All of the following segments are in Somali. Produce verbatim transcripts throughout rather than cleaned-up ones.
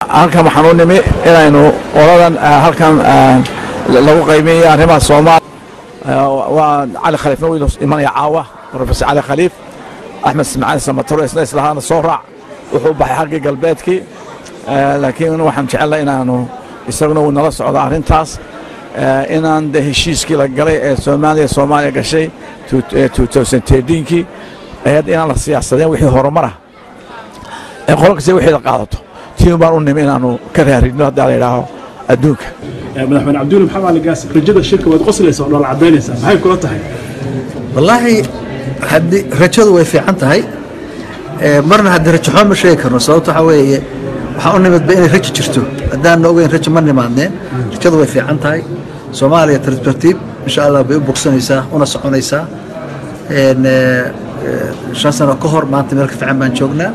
halkan waxaan u nimi inaynu oladan halkan lagu qiimeeyo arrimaha Soomaaliya waa cali khaliifna wiil imanaya caawa professor cali khaliif axmed ismaaciil samatar isna islahaana soo raac wuxuu baxay xagga galbeedkii laakiin waxaan jecelahay inaanu isaguna uu nala socdo arrintaas inaan de heshiiskii la galay ee Soomaaliya Soomaaliya gashay two thousand thirteen-kii ayad inaan la siyaasadeen wixii horumar ah ee qolka wixii la qaadato tii baan u nimi inaanu ka raarino hadda la yiraahdo adduunka madaxweyne cabdulle maxamed ali gaas rajada shirka waad qoslaysaa oo la cadeynaysaa maxay kula tahay wallahi hadii rajadu way fiican tahay marna hadii rajo xuma sheegi karno sababtoo waxa weeye waxa u nimid inay rajo jirto hadaan ogeyn rajo ma nimaadneen rajadu way fiican tahay Soomaaliya tartiib insha Allah bay u bogsanaysaa una soconaysaa een shan sano ka hor maanta meel ka fiican baan joognaa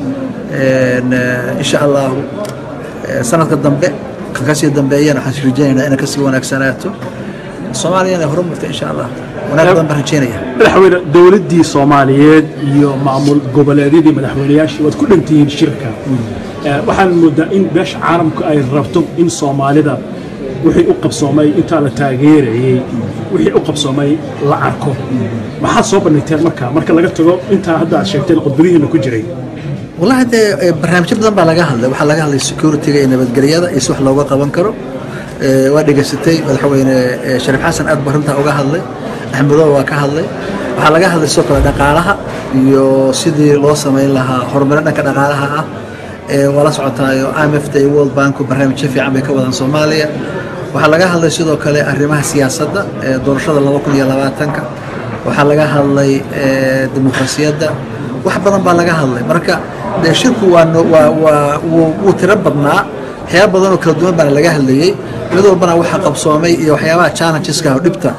een insha Allah sanadka dambe kan ka sii dambeeyana waxaan rajaynaynaa in ka sii wanaagsanaato Soomaaliya horumarta insha Allah wanaagsan baan rajaynayaa madaxweyne dawladdii Soomaaliyeed iyo maamul goboleedyadii madaxweynayaashii wad ku dhantihiin shirka waxaan moodaa in beesha caalamku ay rabto in Soomaalida wixii u qabsoomay inta la taageerayay wixii u qabsoomay la arko maxaa soo bandhigteen marka marka laga tago inta hadda aad sheegteen qodbadihiina ku jiray wallahi de barnaamijyo badan baa laga hadlay waxa laga hadlay security-ga iyo nabadgelyada iyo wax looga qaban karo waa dhigaysatay madaxweyne Shariif Xasan aad barinta uga hadlay Axmedow waa ka hadlay waxa laga hadlay soo kala dhaqaalaha iyo sidii loo sameyn lahaa horumarin dhanka dhaqaalaha ah ee wala socotaayo I M F iyo World Bank barnaamijyo fiican bay ka wadaan Soomaaliya waxa laga hadlay sidoo kale arrimaha siyaasadda ee doorashada laba kun iyo labaatan-ka waxa laga hadlay dimuqraasiyadda wax badan baa laga hadlay marka de shirku waa waa uu tiro badnaa waxyaabo badan oo kala duwan baa laga hadlayay mid walbana waxa qabsoomay iyo waxyaabaha challenges-ka oo dhibta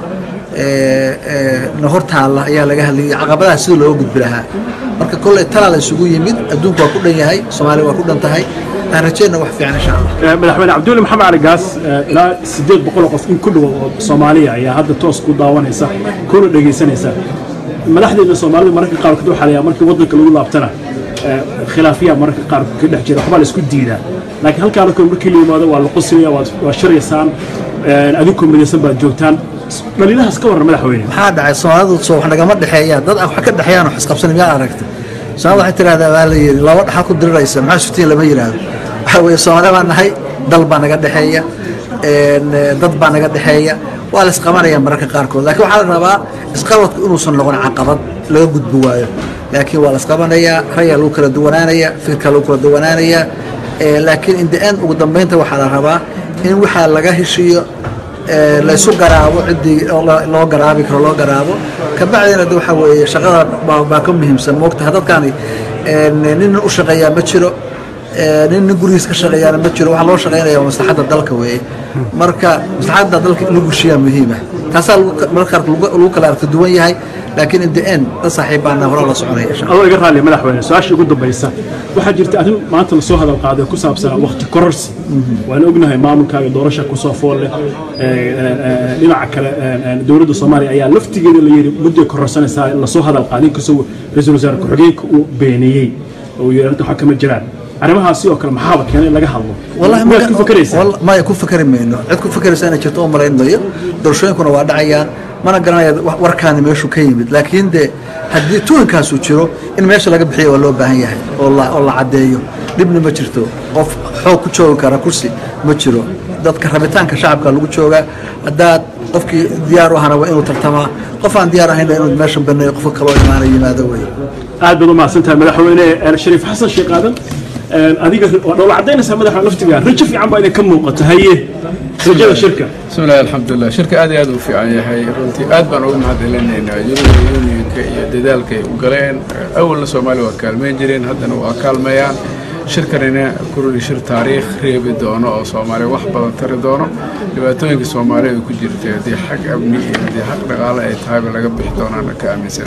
ee ee hortaala ayaa laga hadlayay caqabadaha sida loo gudbi lahaa marka kulay talaal isugu yimid adduunku waa ku dhan yahay Soomaaliya waa ku dhan tahay aan rajayna wax fiican insha Allah madaxweyne cabdulle maxamed ali gaas ilaa sideed boqol qof in ku dhow Soomaaliya ayaa hadda toos ku daawanaysa kuna dhageysanaysa madaxdeena Soomaaliya marka qaar ka waxaa markii wadanka lagu laabtana khilaafiya marka qaar ka dhex jira waxba la isku diidaa laakiin halkaan markii la yimaado waa la qosliya waa shiraysan adinku midaysan baa joogtaan dhalilahaas ka waran madaxweyne maxaa dhacay Soomaalidu soo wax nagama dhaxeeya dad wax ka dhaxeeyaan wax qabsan miyaa aragtay Soomaalidu waxay tiraahdaa waa la yiri laba dhaxal ku diriraysa maxaa shuftiin lama yiraahdo waxa weeye Soomaaliya baan nahay dal baa naga dhaxeeya een dad baa naga dhaxeeya waa la isqabanaya mararka qaarkood laakiin waxa la rabaa isqabadku inuu san noqon caqabad laga gudbo waayo laakiin waa la isqabanaya ra'yi lagu kala duwanaanaya fikirka lagu kala duwanaanaya ee laakiin in the end ugu dambeynta waxa la rabaa in waxa laga heshiyo la isu garaabo cidii loo garaabi karo loo garaabo ka bacdina waxa weeye shaqada baa ka muhiimsan moogta hadalkaani nin u shaqeeya ma jiro nin gurigiisa ka shaqeeyana ma jiro waxa loo shaqeeyaa maslaxada dalka weeye marka maslaxada dalka lagu heshiiyaa muhiim ah taasoo marka lagu kala arko duwan yahay laakiin in the end saaxiibana hore la soconaya insha Allah iga raali madaxweyne su'aasha ugu dambaysa waxa jirta arrin maanta la soo hadal qaaday ku saabsan waqti kororsi waan ognahay maamulkaaga doorasho ku soo fool leh ee dhinaca kale dawladda Soomaaliya ayaa laftigeeda la yiri muddo kororsanaysa la soo hadal qaaday kusoo ra'iisul wasaare ku xigeenka uu beeniyay oo yeelanta waxa kama jiraan arrimahaasi oo kale maxaa keenay laga hadlo wallahi ma ku fakaraysaa ma ku fakari meeno cid ku fakaraysaa inay jirto oo malaynayo doorashooyinkuna waa dhacayaan mana garanayo warkaan meeshu ka yimid laakiin de hadii tuunkaas uu jiro in meesha laga bixiyo waa loo baahan yahay oo la oo la cadeeyo dibna ma jirto qof xoog ku joogi kara kursi ma jiro dadka rabitaanka shacabka lagu jooga hadaad qofkii diyaar u ahana waa inuu tartama qof aan diyaar ahayn inuu meesha baneeyo qof kale oo imaanay yimaado way aad baad u mahadsantahay madaxweyne Shariif Xasan Sheekh Aadan adiga dawlad cadeynaysa madaxweyne laftiga rajo fiican baa inay ka muuqato haye rajada shirka بسم الله الحمد لله شركة آدي آدو في عيها هي رنتي آد بان أول محد إلينا يونيون كدال كي وقلين أول سومالي وكالمين جرين هدنا وكالميان شركة لنا كل شر تاريخ ريب دونه أو سومالي وحبة تري دونه لبعتوين كسومالي وكجرت دي حق أبني دي حق رجالة إتهاب لقى بيحتونا أنا كأميسن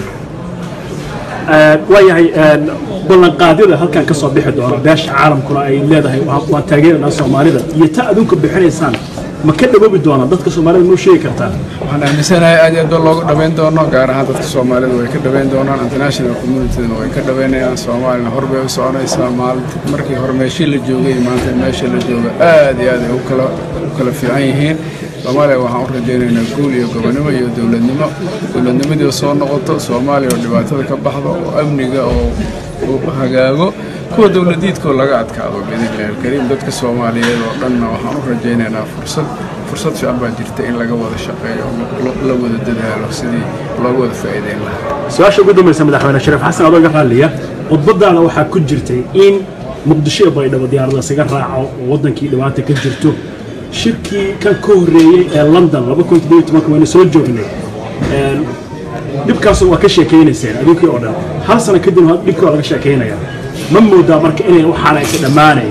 وياهي بلن قادر هل كان كسب بيحد دونه باش عالم كنا أي لا ده وتاجر الناس سومالي ده يتأذون كبحرين سنة ma ka dhawabi doonaa dadka Soomaalida noo sheegi kartaa waxaan aaminsanahay aad iyo aad looga dhaweyn doono gaar ahaan dadka Soomaalida way ka dhaweyn doonaan international community-na way ka dhaweynayaan Soomaalina horbay u soconaysaa maalinta markii hore meeshii la joogay maanta meeshii la jooga aad iyo aad ay u kala u kala fiican yihiin Soomaaliya waxaan u rajaynaynaa guul iyo gobonimo iyo dawladnimo dawladnimadii soo noqoto Soomaaliya oo dhibaatada ka baxdo oo amniga oo uu hagaago kuwa dawladiidka laga adkaado bidilaahi kariim dadka Soomaaliyeed oo dhan waxaan u rajaynaynaa fursad fursad fiican baa jirta in laga wada shaqeeyo la wada dadaalo sidii looga wada faa'iideyn lahaa su'aasha ugu dambaysa madaxweyne Shariif Xasan adoo raaliya khudbadaada waxaa ku jirtay in Muqdisho bay dhabo diyaarada saga raaco wadankii dhibaato ka jirto shirkii kan ka horeeyay ee London laba kun iyo toban wayna soo joognay een dibkaas waa ka sheekeynaysaa adinkii oo dhan hal sano kadib dibka laga sheekeynayaa ma moodaa marka inay waxaan ay ka dhamaanay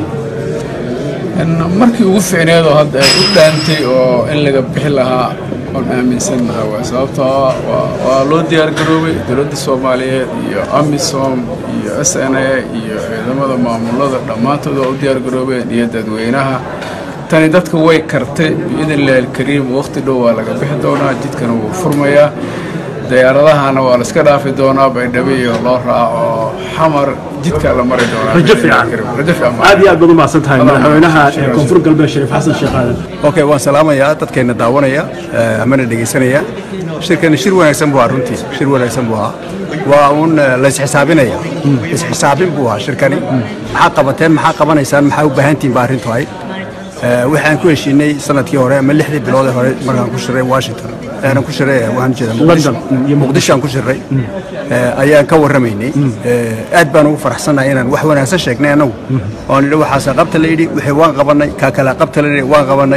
in markii ugu fiicneedo hadda ay u dhaantay oo in laga bixi lahaa on aaminsanahay waa sababtoo ah waa loo diyaar garoobay dowladda Soomaaliyeed iyo AMISOM iyo S N A iyo ciidamada maamulada dhammaantood oo u diyaar garoobeen iyo dadweynaha tani dadka way kartay bidilaahi kariim waqti dhow waa laga bixi doonaa jidkana wuu furmayaa diyaaradahana waa la iska dhaafi doonaa baydhabo iyo loo raaco xamar jidka la mari doonaa rajo fiican rajo fiican aad iyo aad baad u mahadsantahay madaxweynaha koonfur galbeed Shariif Xasan Sheekh Aadan okay waan salaamayaa dadkeena daawanaya amana dhageysanaya shirkan shir wanaagsan buu runtii shir wanaagsan buu waa un la isxisaabinaya isxisaabin buu shirkani maxaa qabateen maxaa qabanaysaan maxaa u baahantiin baa arrintu ay waxaan ku heshiinay sanadkii hore ama lixdii bilood hore markaan ku shiray Washington أنا كشري وأنا جدا لندن مقدش أنا كشري أيام كورميني أدبنا وفرحنا هنا وحنا سشكنا أنا وأنا لو حاسة قبت الليدي وحوان قبنا ككلا قبت الليدي وان قبنا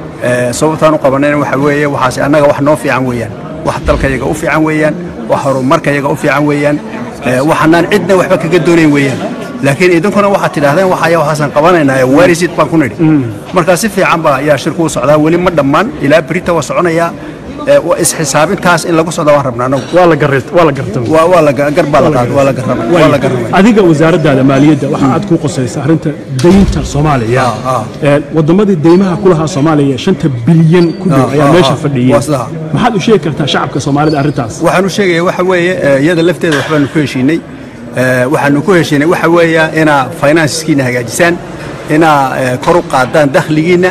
صوتنا قبنا وحويه وحاسة أنا وحنا في عنويان وحتى الكيجا وفي عنويان وحرم مركز يجا وفي عنويان وحنا عدنا وحبك جدونين ويان لكن إذا كنا واحد تلاهين وحياة وحسن قبنا إنها وارثة بكونري مركز في عنبا يا شركة صعدة ولي مدمان إلى بريتا وصعنا يا وإسحساب تاس إن لقوا صدوا هربنا نو ولا قررت ولا قررتم ولا قرب ولا قرب ولا قرب ولا قرب هذيك وزارة المالية وحد كو قصيص أنت دينت الصومالية آه آه وضمد الديمها كلها صومالية شنت بليون كله يا ماشي فردية ما حد شيء كرت شعب كصومالي أرتاس وحنو شيء وحوي يد اللفت وحنا كويشيني وحنا كويشيني وحوي أنا فاينانس كينا هجاجسان أنا كروق قادان دخلينا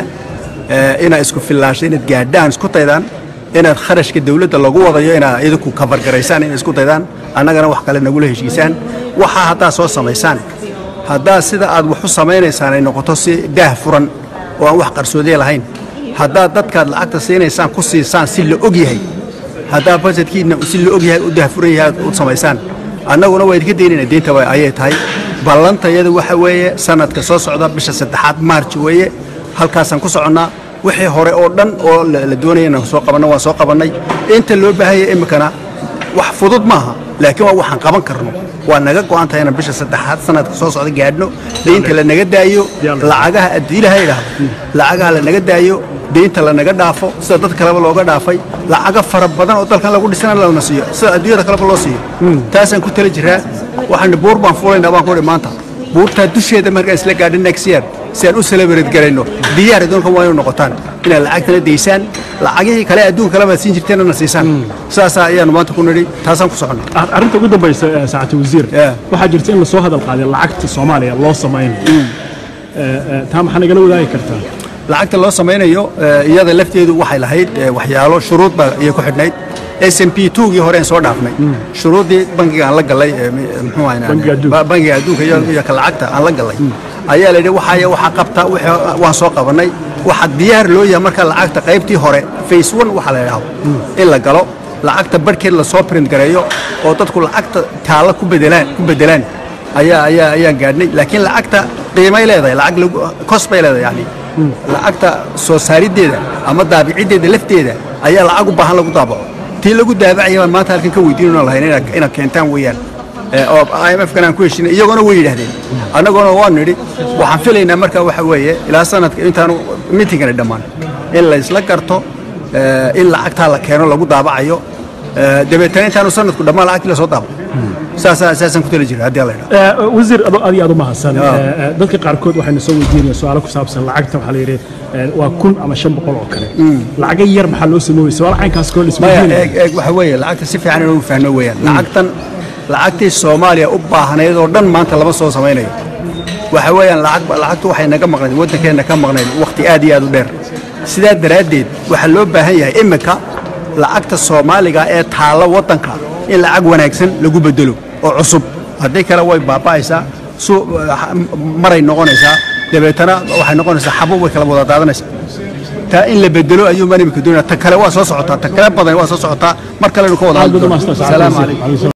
أنا إسكو فلاشين تجادان إسكو تيدان إن خرج كدولة اللجوء ضيعنا إذا كفر كريسان إن إسكو تيدان أنا جرا وحكي لنا نقوله شيسان وح هذا صوص ميسان هذا سيدا عاد وحص ميسان إنه قطسي ده فرن ووحكر سودية لهين هذا ضد كاد العكس سين إنسان قصي إنسان سل أجيه هذا بس كي إنه سل أجيه وده فرن هذا قص ميسان أنا قلنا ويد كدين إن الدين تبع آيات هاي بلنت يد وحوية سنة كسوس عذا بش ستحات مارش وية هل كاسن كسرنا وحي هوري أردن أو لدوني إنه سوق بنا وسوق بنا أنت اللي بهاي إمكانه وحفظت معها لكن هو حن قبنا كرنو وأنا جاك وأنت هنا بش ستحات سنة كسوس عذا قاعدنو لين تلا نجد دايو لعجها الديل هاي لها لعجها لنجد دايو دين تلا نجد دافو سدت كلام لوجا دافي لعجها فرب بدن أطل كان لقول سنة لو نسيه سأدير كلام لوسيه تاسن كنت لجرا وحن بوربان فولين دبان كوري مانتا بورتا دوشة دمرك إسلا قاعدين نكسير سألو سلبرت قرينو ديار دون كوايو نقطان إن العقد ديسان العقد كلا دون كلام سينجتين النسيسان ساسا يعني ما تكون ري تاسم كسرنا أنت قد بيس ساعة وزير وحاجرتين لصو هذا القاضي العقد الصومالي الله صماين تام حنا قالوا ذاك كرتان العقد الله صماين يو يهذا لفتي وحي لهيد وحياله شروط يكون حدنايد إس إم بي تو يهورين صور دافني شروط دي بنك على قلي محوينا بنك أدوك يا كالعقد على قلي ayaa la yidhi waxay waxa qabta waan soo qabanay waxa diyaar loo yahay marka lacagta qaybtii hore phase one waxa la yiraahdo in la galo lacagta barkeed la soo print gareeyo oo dadku lacagta taala ku bedelaan ku bedelaan ayaa ayaa ayaa gaadhnay laakiin lacagta qiimay leedahay lacag cost bay leedahay yani lacagta soo saarideeda ama daabicideeda lafteeda ayaa lacag u baahan lagu daabaco tii lagu daabacay maanta halkan ka weydiinayno lahayn ina keentaan weeyaan oo I M F kana ku heshiinay iyaguna way yiraahdeen anaguna waan nidhi waxaan filaynaa marka waxa weeye ilaa sanadka intaan meetingana dhamaan in la isla garto in lacagta la keeno lagu daabacayo dabeetana intaanu sanadku dhammaan lacagtii la soo daabo saasaa saasaan ku tali jiray haddii alla yidhaahdo wasiir adi aad u mahadsan dadka qaarkood waxayna soo weydiinayaan su-aalo ku saabsan lacagta waxaa la yidhi waa kun ama shan boqol oo kale lacaga yar maxaa loo sameeyey su-aal caynkaas koo maya eeg eeg waxa weeye lacagta si fiican inuu fahmo weeyaan lacagtan lacagtii soomaaliya u baahnayd oo dhan maanta lama soo samaynayo waxa weeyaan lacag lacagtu waxay naga maqnayd waddankeenna ka maqnayd waqti aad iyo aad u dheer sidaa daraaddeed waxaa loo baahan yahay imika lacagta soomaaliga ee taalla waddanka in lacag wanaagsan lagu bedelo oo cusub haddii kale way baaba'aysaa maray noqonaysaa dabeetana waxay noqonaysaa xabo way kala wada daadanaysaa taa in la bedelo ayuu manimika doonaya ta kale waa soo socotaa ta kale badan waa soo socotaa mar kalenu ka wada hadlo salaamu calaykum